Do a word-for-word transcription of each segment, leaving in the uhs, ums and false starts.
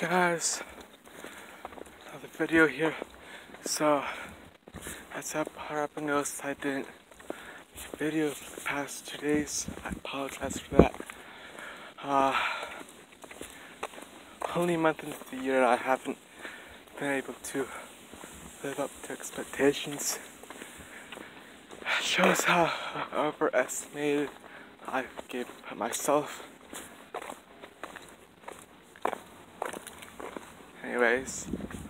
guys, another video here. So as I probably noticed, I didn't make a video for the past two days. I apologize for that. Uh, only a month into the year, I haven't been able to live up to expectations. It shows how overestimated I gave myself. Anyways,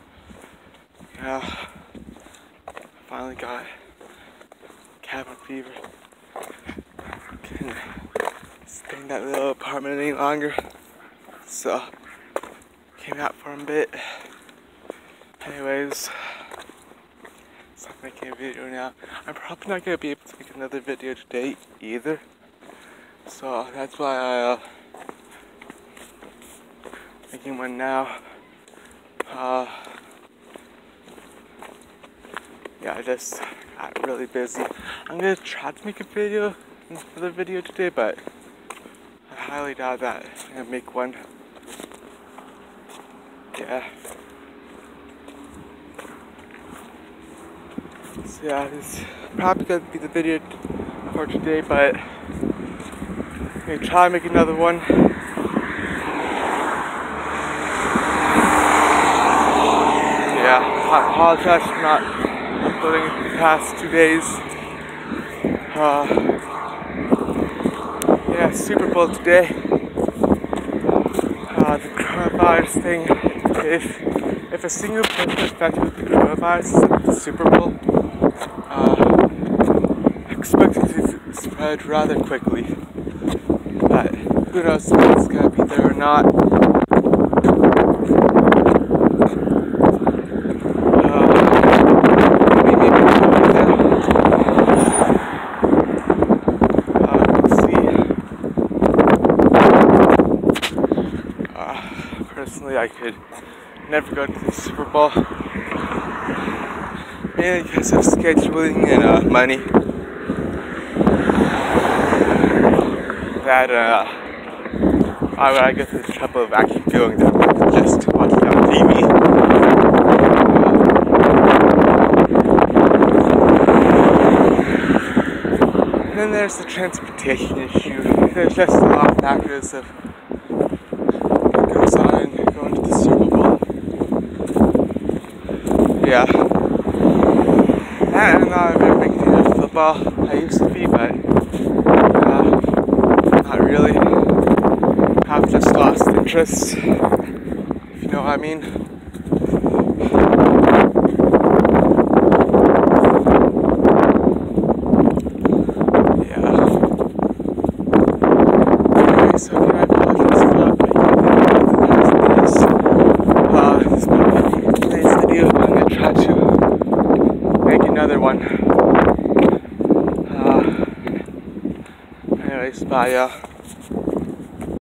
yeah, finally got cabin fever. Couldn't stay in that little apartment any longer, so came out for a bit. Anyways, so I'm making a video now. I'm probably not gonna be able to make another video today either, so that's why I uh, making one now. Uh, yeah, I just got really busy. I'm gonna try to make a video, another video today, but I highly doubt that I'm gonna make one. Yeah. So yeah, this is probably gonna be the video for today, but I'm gonna try to make another one. Yeah, I apologize for not uploading in the past two days. Uh, yeah, Super Bowl today. Uh, the coronavirus thing. If if a single person is affected with the coronavirus, the Super Bowl, uh, expected to spread rather quickly. But who knows if it's gonna be there or not. Personally, I could never go to the Super Bowl, mainly because of scheduling and uh, money. That uh, why would I go through the trouble of actually going there than just watching it on T V? And then there's the transportation issue. There's just a lot of factors of going to the Super Bowl. Yeah. And I'm not a very big fan of football. I used to be, but uh, not really. I've just lost interest, if you know what I mean. Yeah. Okay, so can I apologize for not another one. Uh, anyways, bye, y'all.